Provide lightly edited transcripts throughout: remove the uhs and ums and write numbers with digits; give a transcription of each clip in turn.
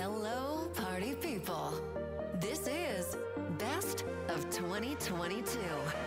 Hello, party people. This is Best of 2022.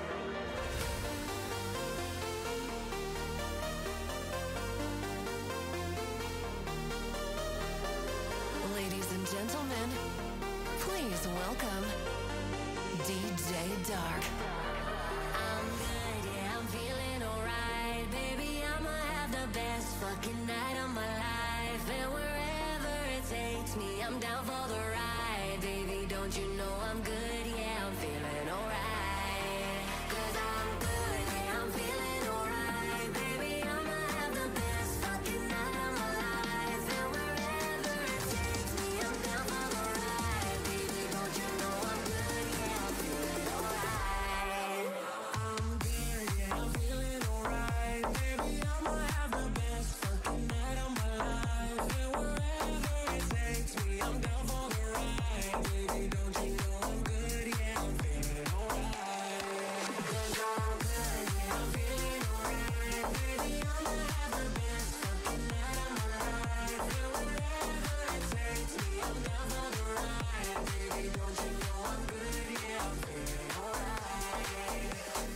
Ladies and gentlemen, please welcome DJ Dark. I'm good, yeah, I'm feeling alright. Baby, I'ma have the best fucking night of my life. And wherever it takes me, I'm down for the ride. Baby, don't you know I'm good, yeah, I'm feeling alright. 'Cause I'm good, yeah, I'm feeling alright. Baby, I'ma have the best fucking night of my life. And wherever it takes me, I'm down for the ride. Baby, don't you know I'm good, yeah, I'm feeling alright. I'm good, yeah, I'm feeling alright. Baby, I'ma have the best fucking night of my life. And wherever it takes me, I'm down for the ride. Baby, don't you know I'm good, yeah, I'm feeling alright. 'Cause I'm good, yeah, I'm feeling alright. Baby, I'ma have the best fucking night of my life. And wherever it takes me, I'm down for the ride. Baby, don't you know I'm good, yeah, I'm feeling alright.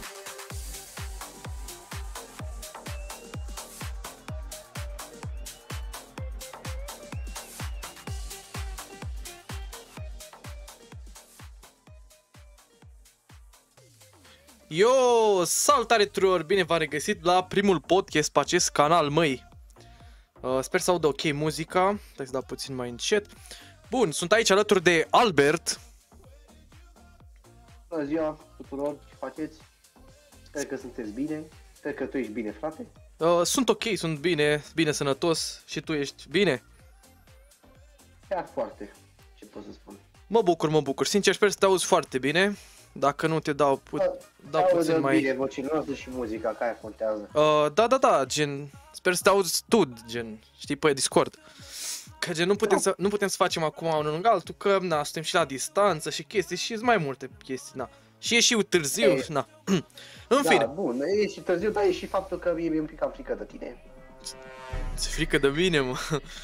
Yo, salutare tuturor, bine v-am regăsit la primul podcast pe acest canal, măi. Sper să audă ok muzica, stai să dau puțin mai încet. Bun, sunt aici alături de Albert. Bună ziua tuturor, ce faceți? Sper că sunteți bine, sper că tu ești bine, frate. Sunt ok, sunt bine sănătos și tu ești bine? Chiar foarte, ce pot să spun. Mă bucur, sincer sper să te auzi foarte bine. Dacă nu te dau puțin mai... bine, vocile noastre și muzica, că aia contează. Da, gen, sper să te auzi tu, gen, știi, pe Discord. Că gen, nu putem să facem acum unul lângă altul, că na, suntem și la distanță și chestii și sunt mai multe chestii, na. Și e și târziu, na. În fine. Da, bun, e și târziu, dar e și faptul că mie mi-e un pic cam frică de tine. Ți-e frică de mine, mă?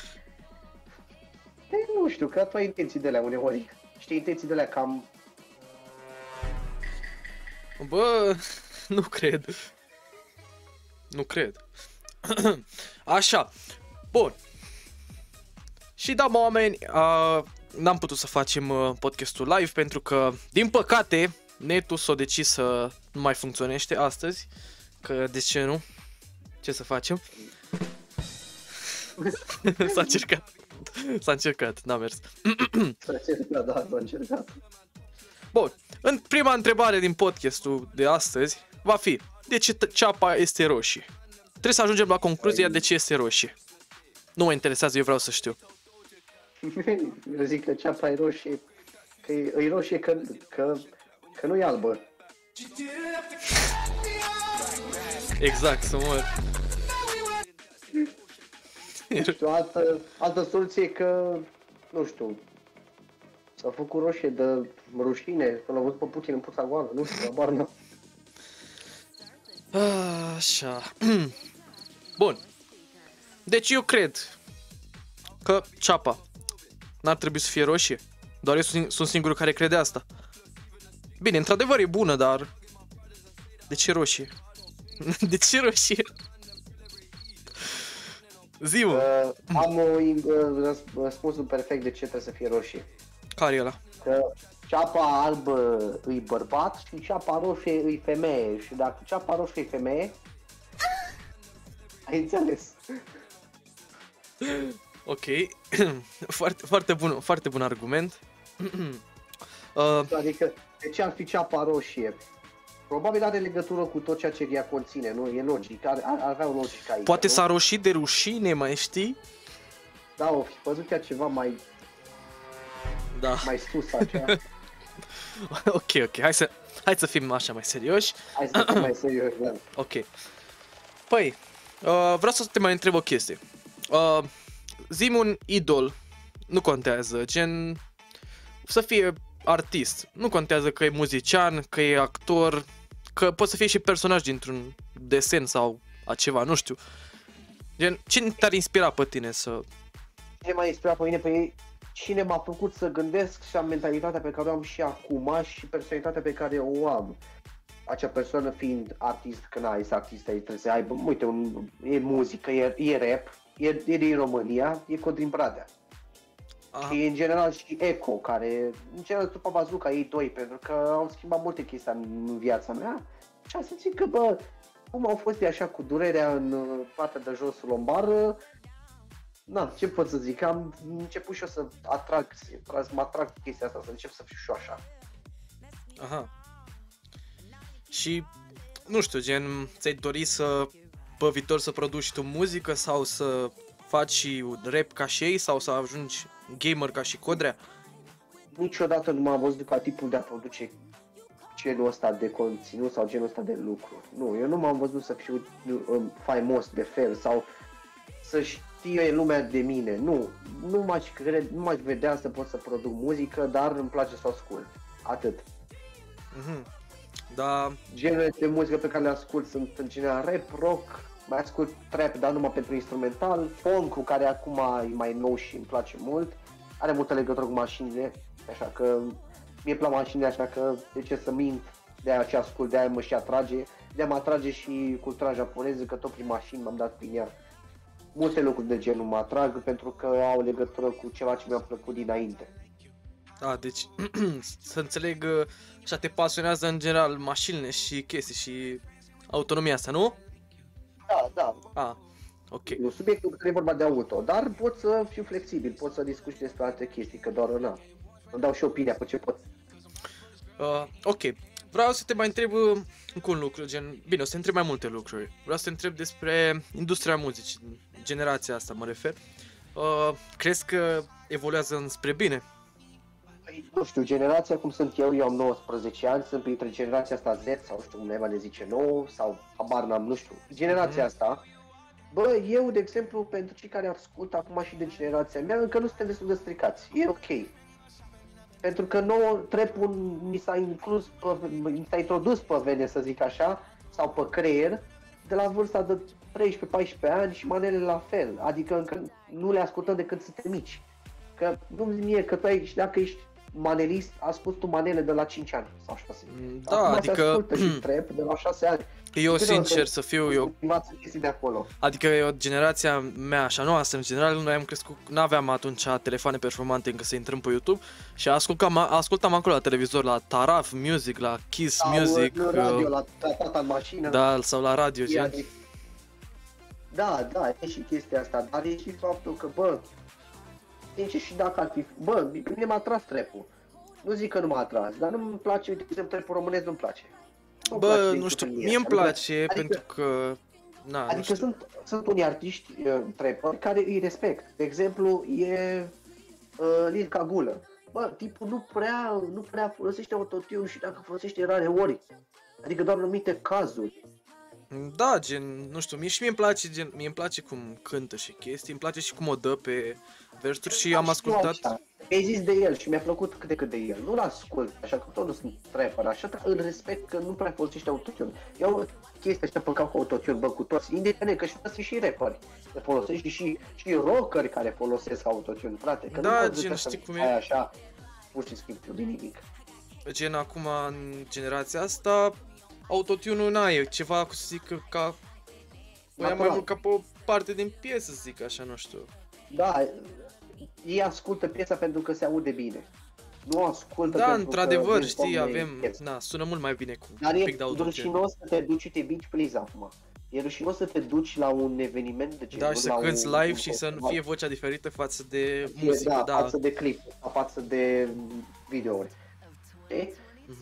Nu știu, că tu ai intenții de alea uneori. Știi, intenții de alea cam... Bă, nu cred. Așa, bun. Și da, mă, oameni, n-am putut să facem podcastul live pentru că, din păcate, netul s-a decis să nu mai funcționește astăzi. Că de ce nu? Ce să facem? S-a încercat, n-a mers. S-a încercat. Bun, în prima întrebare din podcastul de astăzi va fi: de ce ceapa este roșie? Trebuie să ajungem la concluzia de ce este roșie. Nu mă interesează, eu vreau să știu. Eu zic că ceapa e roșie, că e roșie că nu e albă. Exact, să mor. Și altă soluție că, nu știu, s-a făcut roșie de rușine, că l-a văzut pe Putin în puța goală, nu știu, abar n-am. Așa. Bun. Deci eu cred că ceapa n-ar trebui să fie roșie. Doar eu sunt singurul care crede asta. Bine, într-adevăr e bună, dar de ce roșie? De ce roșie? Zi-mă. Am răspunsul perfect de ce trebuie să fie roșie. Care e ăla? Că ceapa albă îi bărbat și ceapa roșie îi femeie. Și dacă ceapa roșie e femeie, ai înțeles. Ok. Foarte bun argument. Adică, de ce ar fi ceapa roșie? Probabil are legătură cu tot ceea ce ea conține, nu? E logic, ar avea o logică aici. Poate nu? s-a roșit de rușine, mai știi? Da, o fi văzut ea ceva mai sus așa. Ok, hai să fim așa mai serioși. Hai să fim mai serios, da. Ok. Păi, vreau să te mai întreb o chestie. Zi-mi un idol, nu contează, gen să fie artist. Nu contează că e muzician, că e actor, că poate să fie și personaj dintr-un desen sau ceva, nu știu. Gen, cine te-ar inspira pe tine să... Ce m-a inspirat pe mine? Pe ei, cine m-a făcut să gândesc și am mentalitatea pe care o am și acum și personalitatea pe care o am. Acea persoană fiind artist, că n-ai să artist, trebuie să aibă, uite, e muzică, e rap, e din România, e Codrin Bradea. Aha. Și în general și Eco, care în general după Bazooka ei doi, pentru că au schimbat multe chestii în viața mea. Și am simțit că, bă, cum au fost așa cu durerea în partea de jos lombară, na, ce pot să zic, am început și eu să mă atrag chestia asta, să încep să fiu și eu așa. Aha. Și, nu știu, gen, ți-ai dori să, pe viitor, să produci tu muzică sau să faci și rap ca și ei sau să ajungi gamer ca și Codrea? Niciodată nu m-am văzut ca tipul de a produce genul ăsta de conținut sau genul ăsta de lucru. Nu, eu nu m-am văzut să fiu faimos de fel sau să știe lumea de mine. Nu m-aș vedea să pot să produc muzică, dar îmi place să o ascult. Atât. Da. Genurile de muzică pe care le ascult sunt în general rap, rock, mai ascult trap, dar numai pentru instrumental, funk-ul care acum e mai nou și îmi place mult, are multă legătură cu mașinile, așa că mie plac mașinile, așa că de ce să mint, de-aia ce ascult, de-aia mă și atrage, de-aia mă atrage și cultura japoneză, că tot prin mașini m-am dat prin ea. Multe lucruri de genul mă atrag pentru că au legătură cu ceva ce mi-a plăcut dinainte. Da, deci, să înțeleg, așa te pasionează în general mașinile și chestii și autonomia asta, nu? Da. Ah, ok. Subiectul că e vorba de auto, dar pot să fiu flexibil, pot să discut și despre alte chestii, că doar îmi dau și opinia pe ce pot. Ok, vreau să te mai întreb încă un lucru, gen, bine, o să te întreb mai multe lucruri. Vreau să te întreb despre industria muzicii, generația asta mă refer. Crezi că evoluează înspre bine? Nu știu, generația cum sunt eu am 19 ani, sunt printre generația asta Z sau știu, undeva le zice nou sau habar n-am, nu știu. Generația asta, bă, eu, de exemplu, pentru cei care ascultă acum și de generația mea, încă nu suntem destul de stricați. E ok. Pentru că nouă trap-ul mi s-a introdus pe vene, să zic așa, sau pe creier, de la vârsta de 13-14 ani și manelele la fel. Adică încă nu le ascultăm de când suntem mici. Că nu-mi zi mie că tu ai, dacă ești manelist, asculti tu manele de la 5 ani sau 6 ani. Da, acum adică se ascultă și trap de la 6 ani. eu sincer să fiu, eu învață chestii de acolo. adică eu, generația mea așa noastră, în general, noi am crescut, n-aveam atunci telefoane performante încă să intrăm pe YouTube și ascultam acolo la televizor, la Taraf Music, la Kiss Sau Music, la radio, la tata în mașină. da, sau la radio, gen. Da, e și chestia asta, dar e și faptul că, bă, sincer, și dacă ar fi, bă, pe mine m-a atras trap-ul. Nu zic că nu m-a atras, dar nu-mi place, de exemplu, trap-ul românesc nu-mi place. Bă, nu știu, mie îmi place pentru că, na, nu Adică știu. sunt unii artiști trapper care îi respect. De exemplu, e Lil Cagulă. Bă, tipul nu prea folosește autotune și dacă folosește rare ori. Adică doar în anumite cazuri. Da, gen, nu știu, mie îmi place, gen, mie îmi place cum cântă și chestii, îmi place și cum o dă pe versuri și am ascultat. Mi-ai zis de el și mi-a plăcut cât de cât de el. Nu-l ascult, așa că tot nu sunt trapper, așa, dar îl respect că nu prea folosește autotune. Eu chestia asta pe cap cu autotune, bă, cu toți, independent că și toți și rapperi. Le folosești și rockeri care folosesc autotune, frate. Că Da, nu gen, știi cum e? Așa, pur și simplu, din nimic. Gen, acum, în generația asta, autotune-ul n-ai, ceva, să zic, ca... Mai mult ca pe o parte din piesă, să zic așa, nu știu. Da, ei ascultă piesa pentru că se aude bine. Nu ascultă Da, pentru într-adevăr, că știi, avem, na, sună mult mai bine cu dar un pic de e autotune. rușinos să te duci și te bici, please, acum. E rușinos să te duci la un eveniment de genul, Da, și să cânti live și să nu fie vocea diferită față de muzică, da. față de clip, față de videouri. Okay?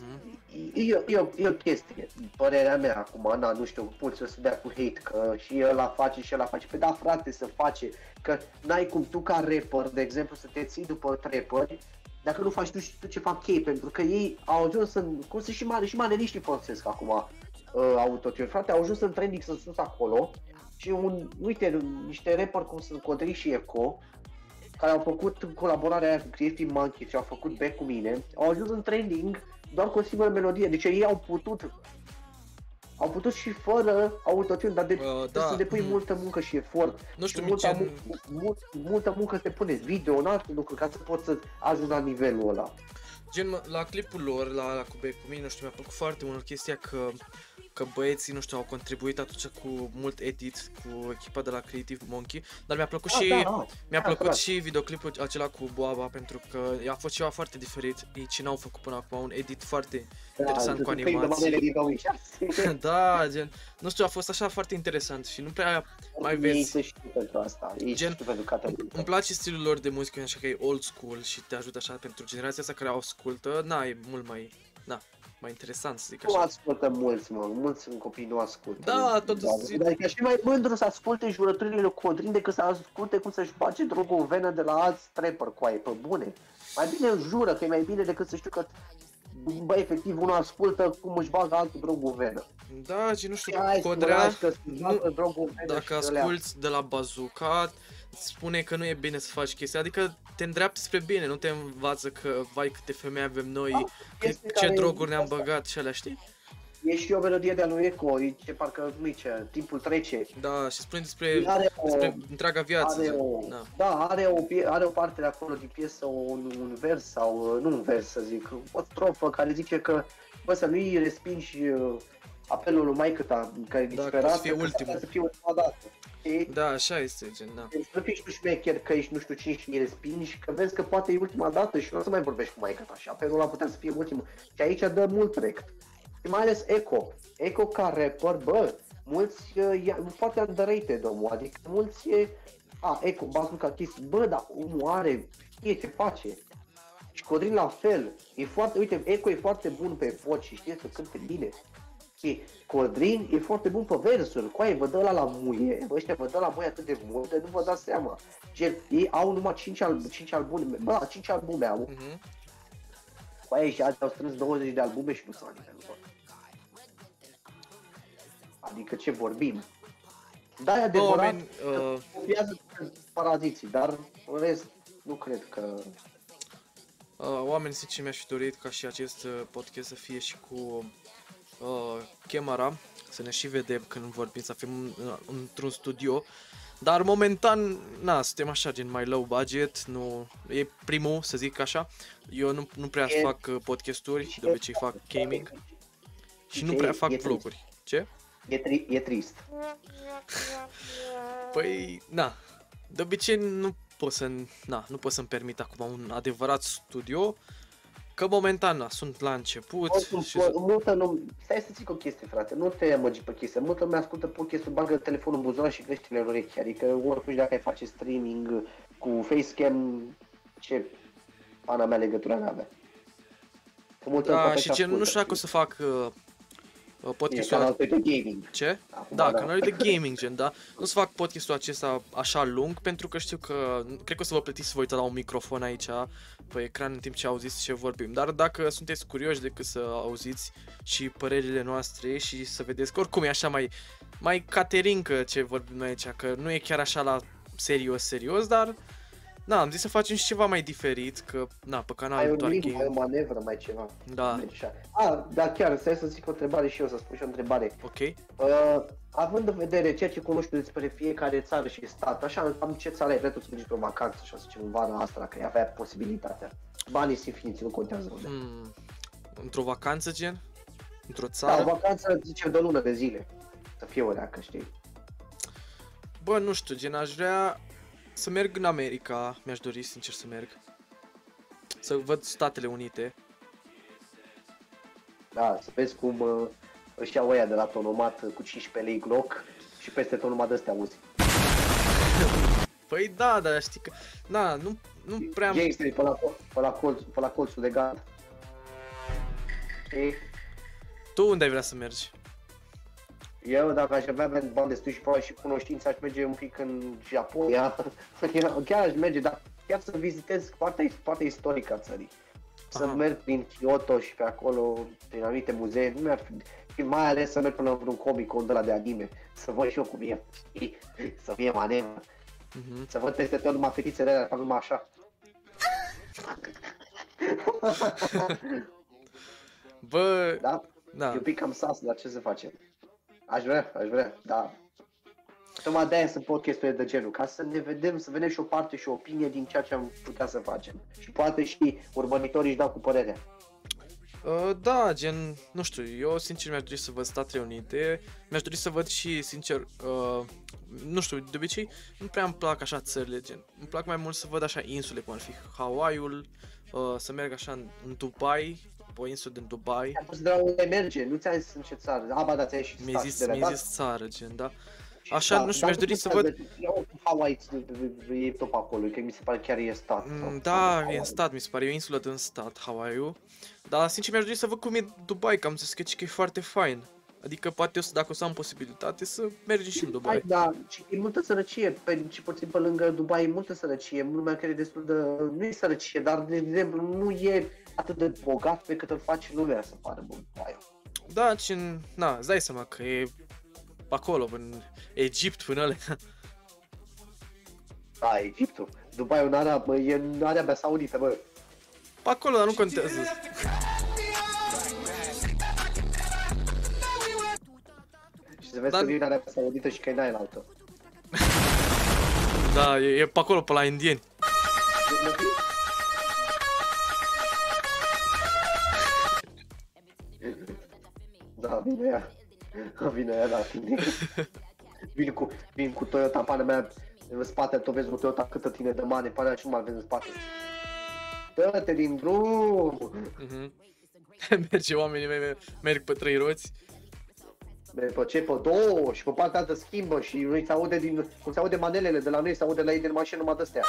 E o chestie, părerea mea acum, na, nu știu, mulți o să dea cu hate că și ăla face și ăla face. Păi da, frate, să face, că n-ai cum tu ca rapper, de exemplu, să te ții după trapperi dacă nu faci tu ce fac ei, pentru că ei au ajuns în, cum să și maneliștii folosesc acum autotune, frate, au ajuns în trending, sunt sus acolo și uite, niște rapperi cum sunt Codrin și Eco, care au făcut colaborarea aia cu Creative Monkey și au făcut back cu mine, au ajuns în trending doar cu o singură melodie, deci ei au putut au putut și fără autotune, dar trebuie da, să depui multă muncă și efort. Nu știu, și multă muncă te pune video, un alt lucru, ca să poți să ajungi la nivelul ăla. Gen, la clipul lor, la cu mine, nu știu, mi-a plăcut foarte mult chestia că băieții, nu știu, au contribuit atunci cu mult edit, cu echipa de la Creative Monkey, dar mi-a plăcut mi-a plăcut și videoclipul acela cu Boaba, pentru că a fost ceva foarte diferit, ei n-au făcut până acum un edit foarte interesant cu animații. Da, gen, nu știu, a fost așa foarte interesant și nu prea mai vezi. Ei se știu pentru asta, îmi place stilul lor de muzică, așa că e old school și te ajută așa pentru generația asta care o ascultă, e mult mai, mai interesant să zic așa. Nu ascultă mulți copii nu ascultă. Da, totuși. Adică și mai mândru să asculte jurăturile lui Codrin decât să asculte cum să-și bage drogul în venă de la alți trapper cu aia, pe bune. Mai bine jură că e mai bine decât să știu că, bă, efectiv, unul ascultă cum își bagă altul drogul în venă. Da, și nu știu, Codrea, dacă asculti de la Bazooka, spune că nu e bine să faci chestia, adică te îndreaptă spre bine, nu te învață că, vai, câte femei avem noi, ce droguri ne-am băgat și alea, știi? E și o melodie de-a lui Eco, ce parcă nu ce, timpul trece. Da, și spune despre întreaga viață. Are o parte de acolo din piesă, un vers sau, nu un vers să zic, o strofă care zice că, bă, să nu-i respingi apelul lui maică-ta, care e disperată, să fie ultimul. Să fie ultima dată. Da, așa este, gen, da. Deci nu fii tu șmecher că ești nu știu cine și îi respingi, că vezi că poate e ultima dată și nu o să mai vorbești cu maică-ta și apelul ăla putea să fie ultimul. Și aici dă mult rect. Și mai ales Eco ca rapper, bă, mulți, foarte underrated omul, adică mulți, Eco, Bazooka chestii, bă, dar omul are, știe ce face. Și Codrin la fel, uite, Eco e foarte bun pe voci și știe să cânte bine. Și Codrin e foarte bun pe versuri, coaie, vă dă la muie, ăștia vă dă la muie atât de mult, de nu vă dați seama. Gen, ei au numai 5 albume, bă, 5 albume au. Coaie, și azi au strâns 20 de albume și nu s-au nivelul lor. Adică ce vorbim? Da, e adevărat că copiază paraziții, dar în rest nu cred că... Oameni, sincer, mi-aș fi dorit ca și acest podcast să fie și cu camera, să ne și vedem când vorbim, să fim într-un studio. Dar momentan, suntem așa, gen mai low budget, nu e primul, să zic așa. Eu nu prea fac podcasturi, de obicei fac gaming și nu prea fac vloguri. Ce? E trist. Păi, de obicei nu pot să-mi permit acum un adevărat studio, că momentan sunt la început. Stai să zic o chestie, frate, nu te amăgi pe chestia. Multă lume ascultă podcastul, bagă telefonul în buzunar și crește-le în urechi. Adică oricum dacă ai face streaming cu facecam, ce pana mea legătura n-avea. Da, și ce nu știu dacă o să fac podcastul canalul de gaming. Ce? Da, canalul de gaming, gen, da. Nu să fac podcastul acesta așa lung, pentru că știu că cred că o să vă plătiți să vă uitați la un microfon aici pe ecran în timp ce auziți ce vorbim. Dar dacă sunteți curioși decât să auziți și părerile noastre și să vedeți că oricum e așa mai caterincă ce vorbim noi aici, că nu e chiar așa la serios, dar am zis să facem și ceva mai diferit, că pe canalul doar gaming. Mai o manevră, mai ceva. Da. Da, chiar, stai să zic o întrebare și eu, să spun și o întrebare. Ok. Având în vedere ceea ce cunoști despre fiecare țară și stat, așa, am ce țară ai vrea tu să mergi pe o vacanță, așa, să zicem, în vara asta, dacă ai avea posibilitatea. Banii sunt infiniți, nu contează unde. Într-o vacanță, gen? Într-o țară? Da, o vacanță, zicem, de o lună de zile. Să fie o leacă, știi? Bă, nu știu, gen, aș vrea să merg în America, mi-aș dori sincer să merg. Să văd Statele Unite. Da, să vezi cum își iau ăia de la tonomat cu 15 lei Glock și peste tonomat de-astea auzi. Păi da, dar știi că... nu prea... Gangsterii pe la colțul de gard. Știi? Tu unde ai vrea să mergi? Eu, dacă aș avea bani destui și probabil și cunoștință, aș merge un pic în Japonia. Chiar aș merge, dar chiar să vizitez partea istorică a țării. Să merg prin Kyoto și pe acolo, prin anumite muzee, nu mi-ar fi, mai ales să merg până la vreun comic-con de la de anime, să văd și eu cum e, să fie manevră, să văd peste tot numai fetițele alea, fac numai așa. Bă, da? E un pic cam sas, dar ce să facem? Aș vrea, da. Tocmai de-aia sunt podcasturile de genul, ca să ne vedem, să vedem și o parte și o opinie din ceea ce am putea să facem. Și poate și urmăritorii își dau cu părerea. Da, gen, nu știu, eu sincer mi-aș dori să văd Statele Unite, mi-aș dori să văd și, sincer, nu știu, de obicei nu prea îmi plac așa țările, gen, îmi plac mai mult să văd așa insule, cum ar fi Hawaii-ul, să merg așa în Dubai, pe o insulă din Dubai. Am pus de la unde merge, nu ți-am zis în ce țară, ba da, ți-ai ieșit Mi-ai zis țară, gen, da. Așa, nu știu, mi-aș dori să văd... Hawaii e top acolo, că mi se pare chiar e stat. Da, e în stat, mi se pare, e o insulă din stat, Hawaii-ul. Dar, sincer, mi-aș dori să văd cum e Dubai, că am zis că e foarte fain. Adică, poate dacă o să am posibilitate, să mergem și în Dubai. Da, și e multă sărăcie, și puțin pe lângă Dubai e multă sărăcie, lumea care e destul de... Nu e sărăcie, dar, de exemplu, nu e atât de bogat pe cât îl face lumea să pară Dubai. Da, na, îți dai seama că e acolo, în Egipt, până alea. Da, Egiptul. Dubai în Arab, bă, e în Arabia Saudită, bă. Pe acolo, dar nu contează. Și să vezi că vine Arabia Saudită și că e n-ai altă. Da, e pe acolo, pe la indieni. Da, vine ea la tine. Vin cu Toyota, pana mea, în spate, tu vezi un Toyota câtă tine de mare, pana și nu mai vezi în spate. Dă-te din drum! Merge oamenii mei, merg pe 3 roți. Pe ce? Pe 2 și pe partea altă schimbă și noi se aude cum se aude manelele de la noi, se aude la ei din mașină numai de-astea.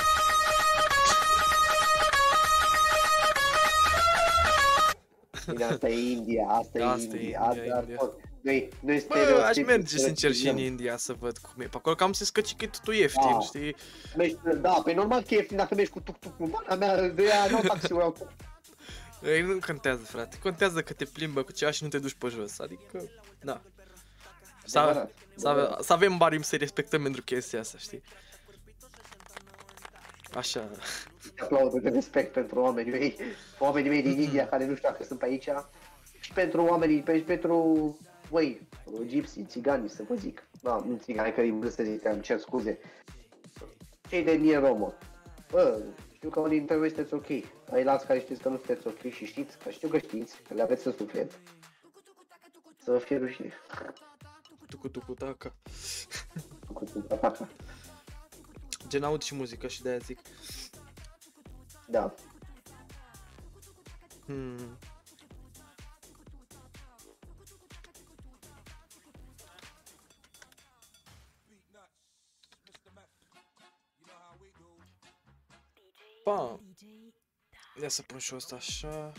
Bine, asta e India, asta e India. Noi Bă, aș merge sincer și în India să văd cum e. Pe acolo că am zis că e totul ieftin, știi? Da, pe normal că e ieftin dacă mergi cu tuk-tuk-ul. Bana mea, de aia nu taxiul ăla. Ei, nu contează, frate. Contează că te plimbă cu ceva și nu te duci pe jos. Adică, da. Să avem bani să-i respectăm pentru chestia asta, știi? Așa. Aplaudă de respect pentru oamenii mei din India care nu știu dacă sunt pe aici. Și pentru oamenii, pentru egipții, țigani, să vă zic. Da, nu țigani, că îi să zic, îmi cer scuze. Cei de etnie romă. Bă, știu că unii dintre voi sunteți ok. Ailați care știți că nu sunteți ok și știți, că știu că știți, că le aveți în suflet. Să fie rușine. Tucu-tucu-taca. Gen aud și muzică și de-aia zic. Da. Bam. Ia să pun și ăsta așa.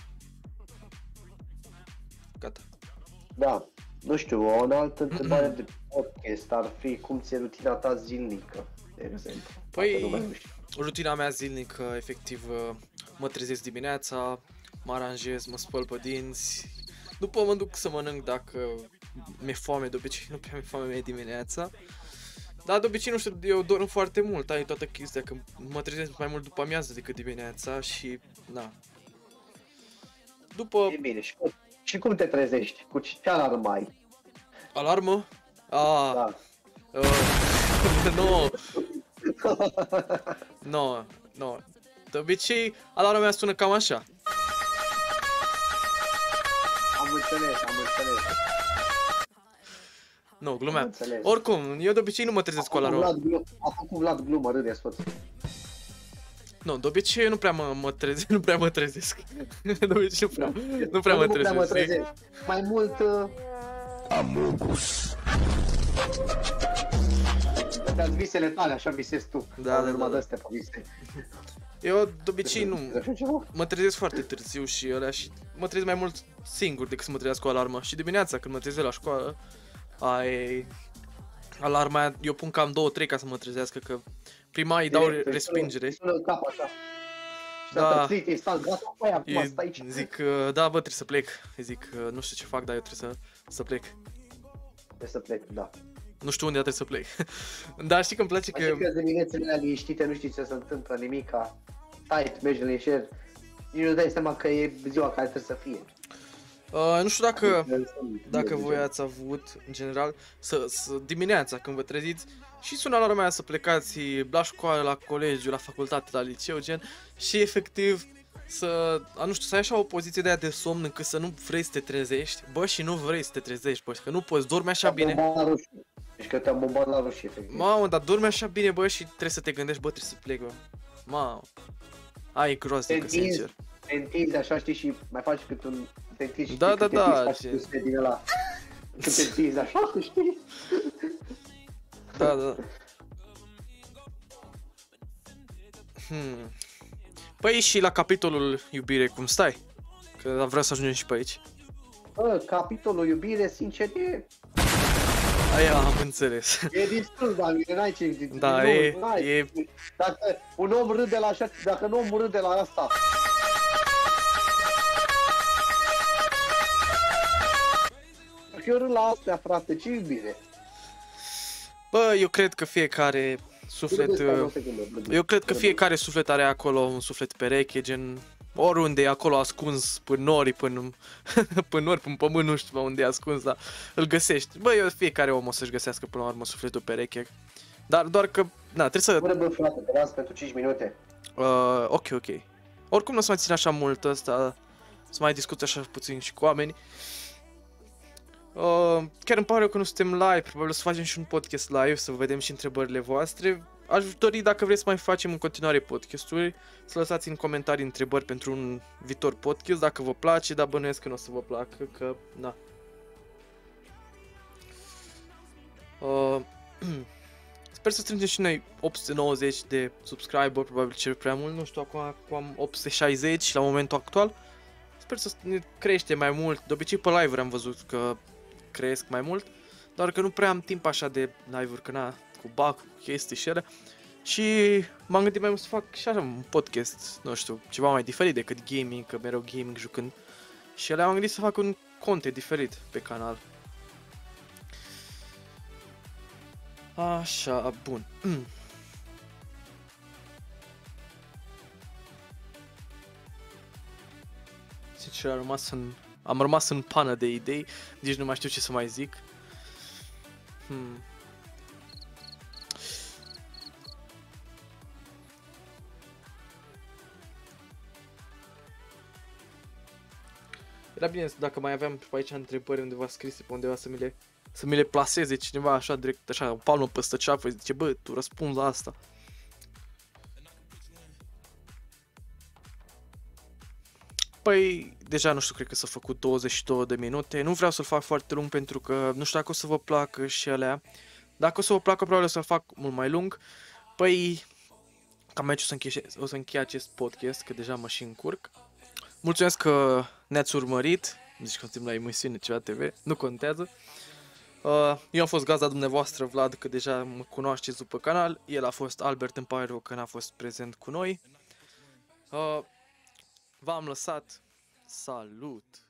Gata. Da. Nu știu, o altă întrebare de podcast ar fi cum ți-e rutina ta zilnică, de exemplu. Păi, rutina mea zilnică, efectiv, mă trezesc dimineața, mă aranjez, mă spăl pe dinți, după mă duc să mănânc dacă mi-e foame, de obicei nu prea mi-e foame dimineața. Dar de obicei, nu știu, eu dorm foarte mult, ai toată chestia, că mă trezesc mai mult după amiază decât dimineața și, na. După... E bine, și cum te trezești? Cu ce alarmă ai? Alarmă? Da. Nu. De obicei, alarma mea sună cam așa. Am înțeles. Nu, glumeam. Oricum, eu de obicei nu mă trezesc cu alarma. A făcut Vlad glumă, râde, soț. Nu, de obicei eu nu prea mă trezesc. De obicei nu prea mă trezesc. Mai mult... Amogus. Te-ați visele tale, așa visezi tu. Da. De-astea pe vise. Eu de obicei nu, mă trezesc foarte târziu și alea și mă trezesc mai mult singur decât să mă trezesc cu alarma. Și dimineața când mă trezesc la școală, alarma aia, eu pun cam 2-3 ca să mă trezească, că prima îi dau respingere. Sună în cap așa. Da. Zic, da bă, trebuie să plec. Zic, nu știu ce fac, dar eu trebuie să plec. Trebuie să plec, da. Nu știu unde trebuie să plec. Dar știi că îmi place că... Așa că diminețele alea liniștite, nu știi ce se întâmplă, nimica. Tight, mergi lejer. Nici nu dai seama că e ziua care trebuie să fie. Nu știu dacă voi ați avut, în general, dimineața când vă treziți și sună alarma aia să plecați la școală, la colegiu, la facultate, la liceu, gen, și efectiv nu știu, să ai așa o poziție de aia de somn încât să nu vrei să te trezești, bă, și nu vrei să te trezești, bă, că nu poți, dormi așa bine. Deci că te-am bombat la roșie, efectiv. Mamă, dar dormi așa bine, bă, și trebuie să te gândești, bă, trebuie să plec, bă. Mamă. Ai groaznică, sincer. Te întinzi așa, știi, și mai faci cât un... Te întinzi, Da, da, da. Din ăla. Când te întinzi așa, știi? Da, da. Păi și la capitolul iubire, cum stai? Că vreau să ajungem și pe aici. Bă, capitolul iubire, sincer, e... Aia am înțeles. E distrus, dar n-ai ce... Da, e... Dacă un om râde la așa, dacă un om râde la asta... Dacă eu râd la astea, frate, ce iubire? Bă, eu cred că fiecare suflet... Eu cred că fiecare suflet are acolo un suflet pereche, gen... Oriunde e acolo ascuns, până nori, până nori, până pământ, nu știu unde e ascuns, dar îl găsești. Bă, fiecare om o să-și găsească până la urmă sufletul pereche. Dar doar că, na, trebuie să... Bă, frate, te las pentru 5 minute. Ok. Oricum nu o să mai țin așa mult ăsta, să mai discut așa puțin și cu oameni. Chiar îmi pare că nu suntem live, probabil o să facem și un podcast live, să vedem și întrebările voastre. Aș dori, dacă vreți să mai facem în continuare podcasturi, să lăsați în comentarii întrebări pentru un viitor podcast, dacă vă place, dar bănuiesc că nu o să vă placă, că, na. Sper să strângem și noi 890 de subscriber, probabil cel prea mult, nu știu, acum am 860 la momentul actual. Sper să ne crește mai mult, de obicei pe live-uri am văzut că cresc mai mult, doar că nu prea am timp așa de live-uri, că na, cu bug, cu chestii și ele. Și m-am gândit mai mult să fac și așa un podcast, nu știu, ceva mai diferit decât gaming, că mereu gaming jucând. Și ele am gândit să fac un content diferit pe canal. Așa, bun. Sincer, am rămas în pană de idei, nici nu mai știu ce să mai zic. Era bine dacă mai aveam pe aici întrebări undeva scrise, pe undeva să mi le plaseze cineva așa direct, așa, o palmă peste ceafă și zice, bă, tu răspunzi la asta. Păi, deja nu știu, cred că s-a făcut 22 de minute, nu vreau să-l fac foarte lung pentru că nu știu dacă o să vă placă și alea. Dacă o să vă placă, probabil o să-l fac mult mai lung. Păi, cam aici o să închei acest podcast, că deja mă și încurc. Mulțumesc că ne-ați urmărit, zici că suntem la emisiune ceva TV, nu contează. Eu am fost gazda dumneavoastră, Vlad, că deja mă cunoașteți după canal. El a fost Albert, îmi pare rău că n-a fost prezent cu noi. V-am lăsat. Salut!